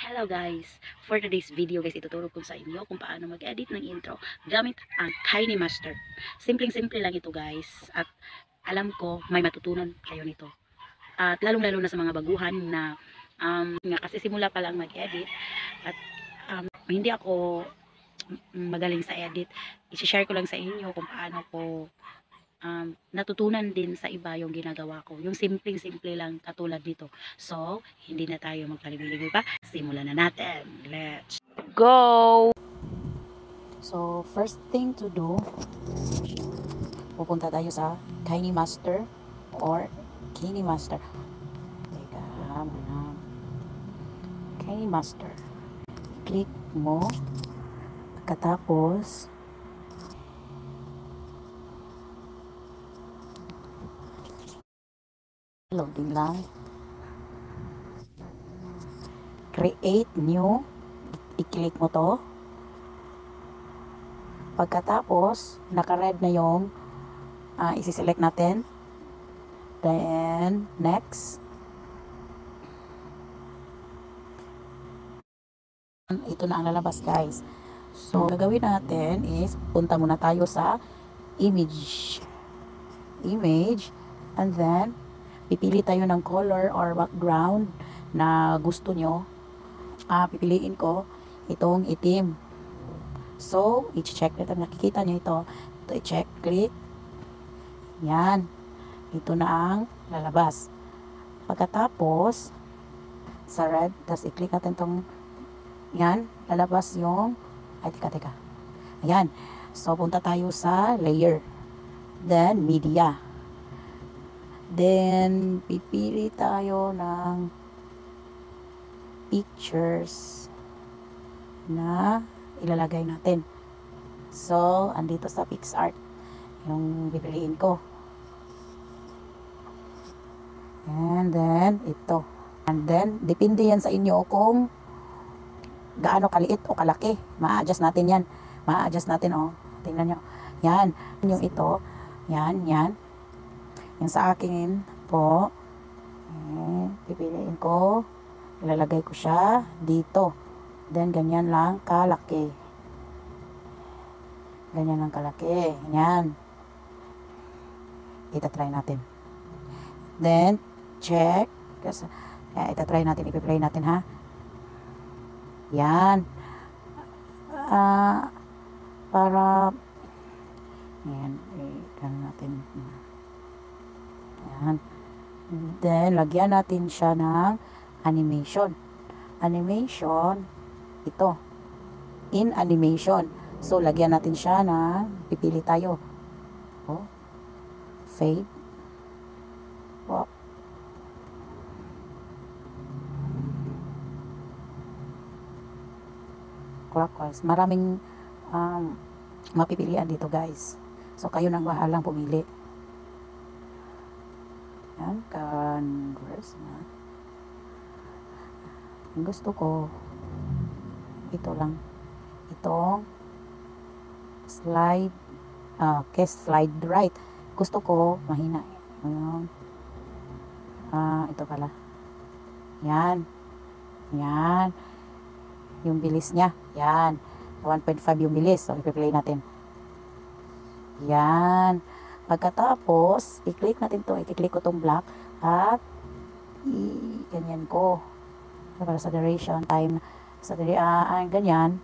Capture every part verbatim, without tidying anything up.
Hello guys! For today's video guys, ituturo ko sa inyo kung paano mag-edit ng intro gamit ang KineMaster. Simpleng-simple lang ito guys at alam ko may matutunan kayo nito. At lalong-lalo na sa mga baguhan na um, nga kasi simula pa lang mag-edit at um, hindi ako magaling sa edit. I-share ko lang sa inyo kung paano ko um, natutunan din sa iba yung ginagawa ko. Yung simpleng-simple lang katulad nito. So, hindi na tayo magpaligoy-ligoy pa. Simulan na natin. Let's go! So, first thing to do, pupunta tayo sa KineMaster or KineMaster. Teka, muna. KineMaster. Click mo. Pagkatapos, loading lang. Create new. I-click mo to. Pagkatapos, naka-red na yung uh, isi-select natin. Then, next. Ito na ang lalabas guys. So, gagawin natin is, punta muna tayo sa image. Image. And then, pipili tayo ng color or background na gusto nyo. Ah, pipiliin ko itong itim. So, i-check nito. Nakikita nyo ito. Ito, i-check. Click. Yan. Ito na ang lalabas. Pagkatapos, sa red, tapos i-click natin itong yan. Lalabas yung ay, teka, teka. Ayan. So, punta tayo sa layer. Then, media. Then, pipili tayo ng pictures na ilalagay natin. So, andito sa PixArt yung pipiliin ko. And then, ito. And then, depende yan sa inyo kung gaano kaliit o kalaki. Ma-adjust natin yan. Ma-adjust natin, oh. Tingnan nyo. Yan. Yung ito. Yan, yan. Yung sa akin po, eh, pipiliin ko. Ilalagay ko siya dito. Then, ganyan lang kalaki. Ganyan lang kalaki. Yan. Ita-try natin. Then, check. Kasi, eh, ita-try natin. Ipi-play natin, ha? Yan. Ah, uh, para, yan. Ikan natin. Yan. Then, lagyan natin siya ng animation. Animation, ito. In animation. So, lagyan natin siya na pipili tayo. Oh. Fade. Oh. Clockwise. Maraming um, mapipilian dito guys. So, kayo nang bahalang pumili. Yan. Converse na. Gusto ko ito lang, itong slide uh, okay, slide right. Gusto ko mahina. Ayun. Ah, ito pala. Yan. Yan. Yung bilis niya. Yan. one point five yung bilis. So, i-play natin. Yan. Pagkatapos, i-click natin to. I-click ko tong black at i-ganyan ko. Para sa duration, time, sa duration, uh, ganyan.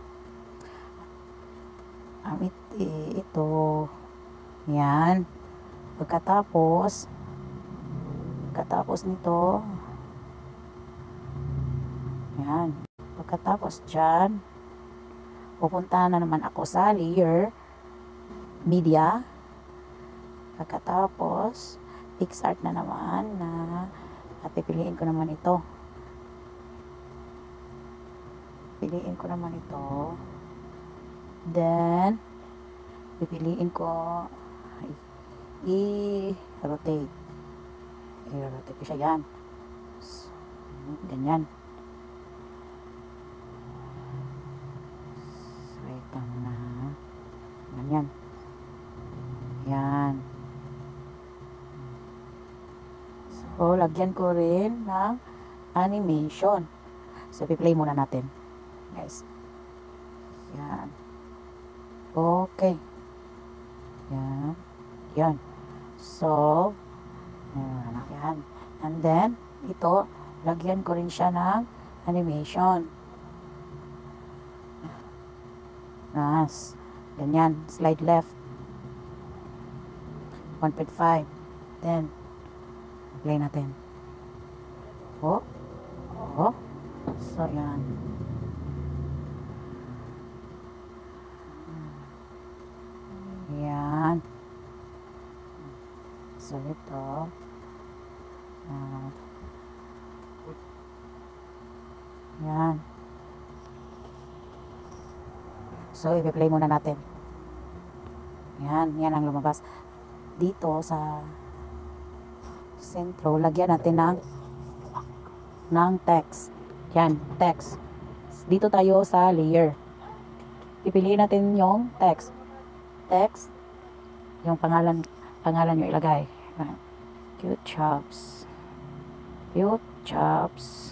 Um, it, ito, yan. Pagkatapos, pagkatapos nito, yan. Pagkatapos dyan, pupunta na naman ako sa layer, media. Pagkatapos, PixArt na naman, na, at pipiliin ko naman ito. Piliin ko naman ito. Then, pipiliin ko i-rotate. I-rotate ko siya yan. So, ganyan. So, ito na. Ganyan. Yan. So, lagyan ko rin ng animation. So, i-play muna natin. Guys. Yan. Okay. Yan. Yan. So, yan. Yan. And then, ito, lagyan ko rin siya ng animation. Nas. Ganyan. Slide left. one point five. Then, play natin. Oh. Oh. So, yan. Yan. So, ito. Uh, yan. So, i-play muna natin. Yan. Yan ang lumabas. Dito sa sentro, lagyan natin ng ng text. Yan, text. Dito tayo sa layer. Pipiliin natin yung text. Text. Yung pangalan, pangalan nyo ilagay. Cute Chops. Cute Chops.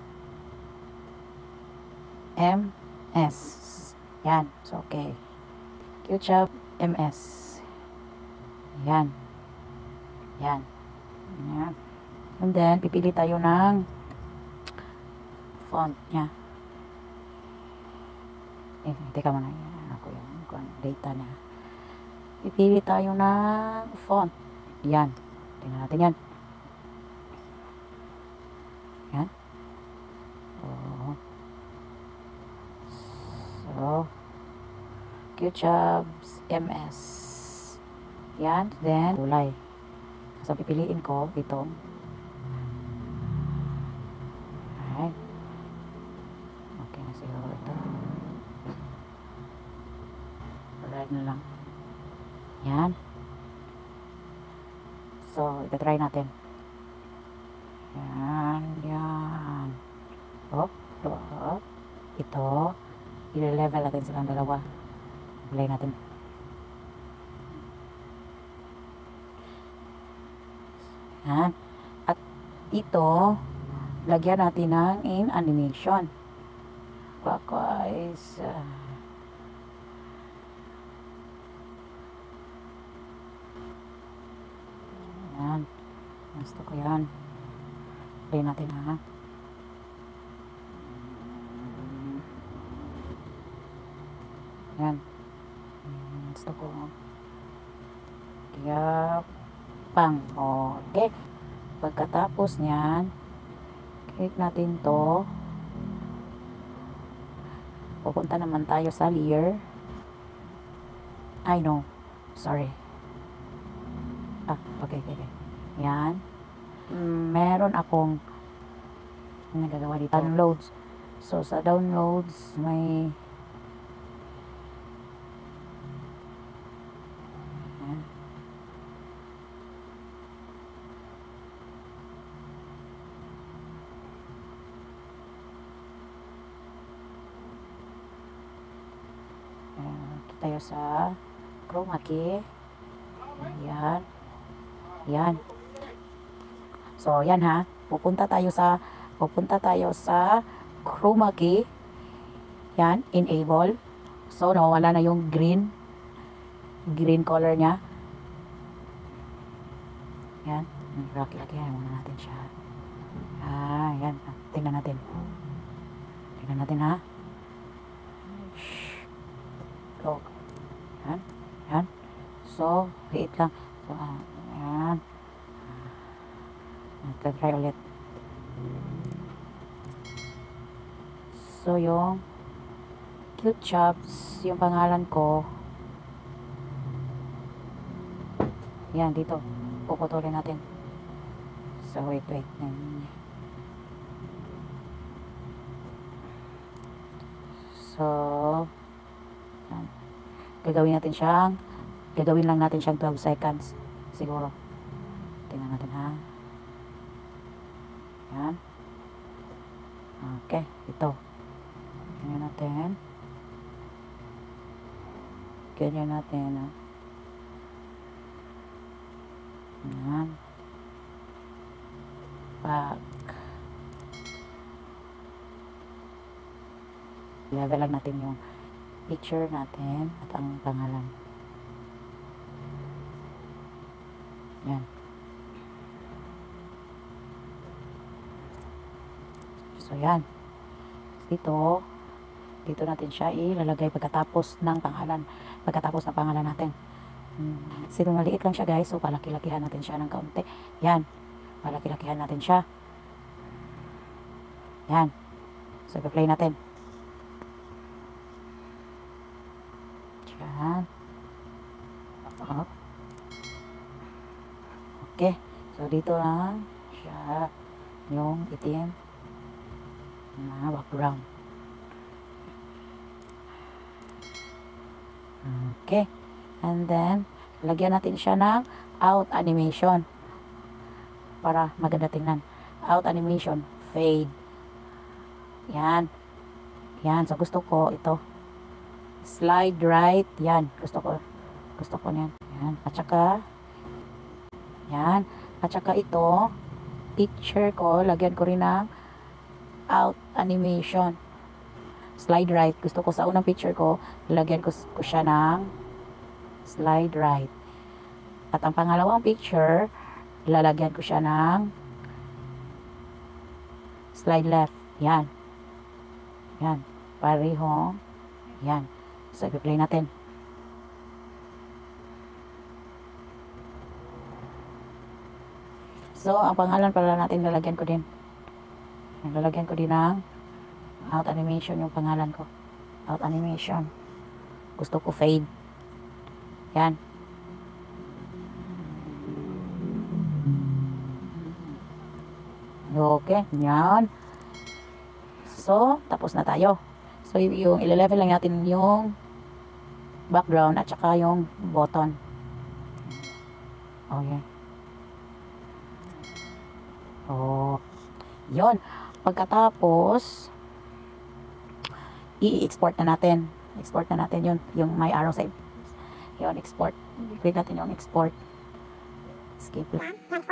M S. Yan. So, okay. Cute Chop M S. Yan. Yan. Yan. And then, pipili tayo ng font niya. Eh, teka muna. Yan. Ako yung data niya. Pipili tayo ng font. Yan. Tingnan natin yan. Yan. Oh. So, Cute Chops M S. Yan. Then, kulay. So, pipiliin ko itong alright. Okay na siguro ito. Alright na lang. Yan. So, ito-try natin. Yan. Yan. Hop. Hop. Ito. I-level natin silang dalawa. Play natin. Yan. At ito, lagyan natin ng in animation. Clockwise. Uh, yan. Gusto ko yan. Play natin ha. Yan. Gusto ko. Kaya pang. Okay. Pagkatapos niyan, click natin to. Pupunta naman tayo sa layer. I know. Sorry. Ah, okay, okay, okay. Yan. Meron akong nagagawa dito. Downloads. So, sa downloads, may yan. Tayo sa chroma key. Yan. Yan. So, yan ha. Pupunta tayo sa pupunta tayo sa chroma key. Yan, enable. So, nawala na yung green green color niya. Yan. Laki-laki yan muna natin siya. Ah, yan. Tingnan natin. Tingnan natin ha. So, yan, yan. So, liit lang. So, uh, yan. Uh, try ulit. So, yung Cute Chops, yung pangalan ko, yan, dito. Puputulin natin. So, wait, wait. So, yan. Gagawin natin siyang gagawin lang natin siyang twelve seconds siguro. Tingnan natin ha. Yan. Okay, ito. Ganyan natin. Ganyan natin ha. Yan. Back. level lang natin yung picture natin at ang pangalan. Yan. So, yan. Dito, dito natin siya ilalagay pagkatapos ng pangalan. Pagkatapos ng pangalan natin. Hmm. Sino maliit lang siya guys. So, palaki-lakihan natin siya ng kaunti. Yan. Palaki-lakihan natin siya. Yan. So, i-play natin. Yan. Up. Okay. So, dito lang siya yung itim na background. Okay. And then, lagyan natin siya ng out animation. Para maganda tingnan. Out animation. Fade. Yan. Yan. So, gusto ko ito. Slide right. Yan. Gusto ko. Gusto ko yan. Yan. At saka, yan. At saka ito, picture ko, lagyan ko rin ng out animation. Slide right. Gusto ko sa unang picture ko, lagyan ko, ko siya ng slide right. At ang pangalawang picture, lalagyan ko siya ng slide left. Yan. Yan. Pareho. Yan. So, i-play natin. So, ang pangalan pala natin, lalagyan ko din. Lalagyan ko din ng out animation yung pangalan ko. Out animation. Gusto ko fade. Yan. Okay. Yan. So, tapos na tayo. So, yung ile-level lang natin yung background at saka yung button. Okay. Oh. Yun. Pagkatapos, i-export na natin. Export na natin yun. Yung may arrow sa yun, export. Click natin yung export. Escape lang.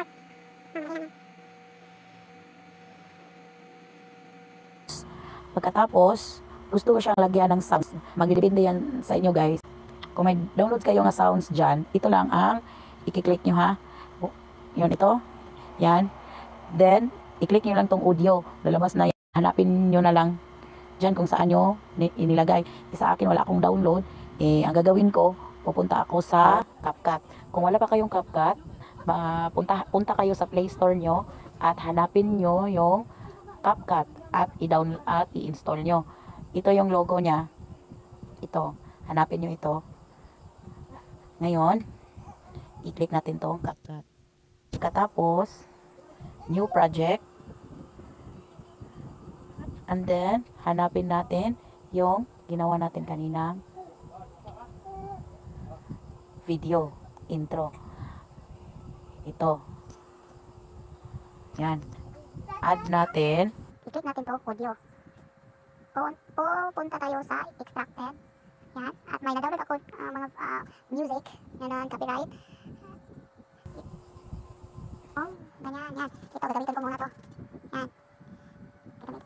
Pagkatapos, gusto ko siyang lagyan ng sounds. Magdidepende yan sa inyo guys. Kung may download kayo ng sounds dyan, ito lang ang i-click nyo ha. Yun, ito. Yan. Then, i-click nyo lang tong audio. Lalabas na yan. Hanapin nyo na lang dyan kung saan nyo inilagay. Sa akin, wala akong download. Eh, ang gagawin ko, pupunta ako sa CapCut. Kung wala pa kayong CapCut, punta, punta kayo sa Play Store nyo at hanapin nyo yung CapCut at i-download at i-install nyo. Ito yung logo niya. Ito. Hanapin nyo ito. Ngayon, i-click natin tong CapCut. Katapos, new project. And then, hanapin natin yung ginawa natin kaninang video, intro. Ito. Yan. Add natin. I-click natin to audio. Pupunta tayo sa extracted. Yan. At may na-download ako uh, mga uh, music na non-copyright. Oh, ganyan, yan. Ito, gagamitin ko muna to. Yan. Gagamit.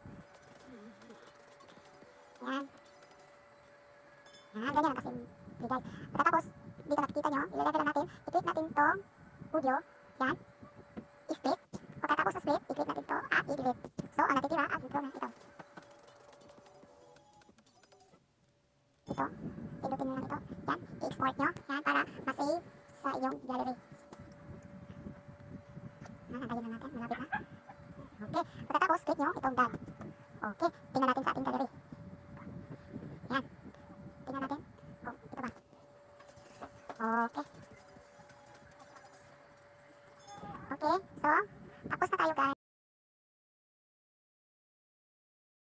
Yan. Yan, ganyan kasi. Guys. Pagkatapos, dito nakikita nyo, i-level lang natin. I-click natin tong audio. Yan. I-split. Pagkatapos sa split, i-click natin to at i-delete. So, ang natitira at intro na ito. Ito. Pindutin nyo lang ito. Yan. I-export nyo. Yan, para ma-save sa iyong gallery. Yan, antayin na natin. Malapit na. Okay. Pagkatapos, click nyo itong done. Okay. Tingnan natin sa ating gallery. Yan. Tingnan natin. Oh, ito ba? Okay.